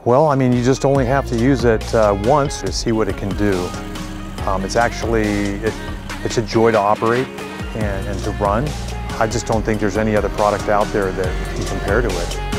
Well, I mean, you just only have to use it once to see what it can do. It's a joy to operate and to run. I just don't think there's any other product out there that can compare to it.